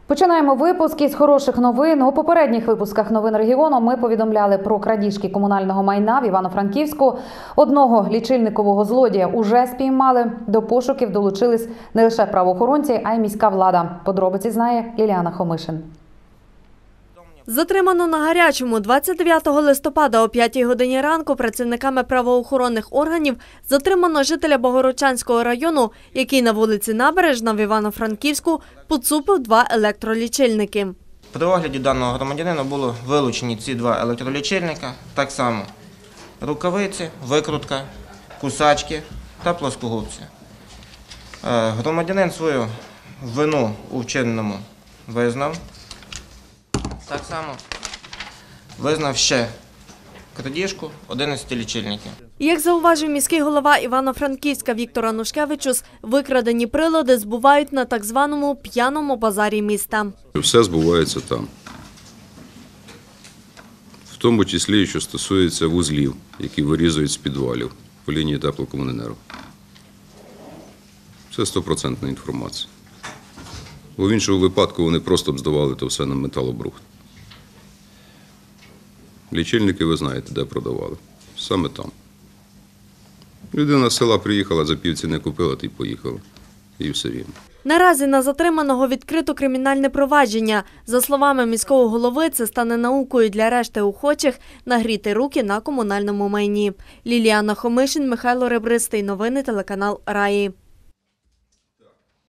Починаємо випуск із хороших новин. У попередніх випусках новин регіону ми повідомляли про крадіжки комунального майна в Івано-Франківську. Одного лічильникового злодія уже спіймали. До пошуків долучились не лише правоохоронці, а й міська влада. Подробиці знає Ліліана Хомишин. Затримано на гарячому 29 листопада о 5 годині ранку працівниками правоохоронних органів затримано жителя Богородчанського району, який на вулиці Набережна в Івано-Франківську поцупив два електролічильники. При огляді даного громадянина було вилучені ці два електролічильника, так само рукавиці, викрутка, кусачки та плоскогубці. Громадянин свою вину у вчиненому визнав. Так само визнав ще крадіжку 11 лічильників. Як зауважив міський голова Івано-Франківська Віктор Анушкевичус, викрадені прилади збувають на так званому п'яному базарі міста. Все збувається там. В тому числі, що стосується вузлів, які вирізують з підвалів по лінії теплокомуненерго. Це 100% інформація. Бо в іншому випадку вони просто б здавали то все на металобрухт. Лічильники ви знаєте, де продавали. Саме там. Людина з села приїхала, за півціни купила, та й поїхала. І все рівно. Наразі на затриманого відкрито кримінальне провадження. За словами міського голови, це стане наукою для решти охочих нагріти руки на комунальному майні. Ліліана Хомишин, Михайло Ребристий. Новини телеканал Раї.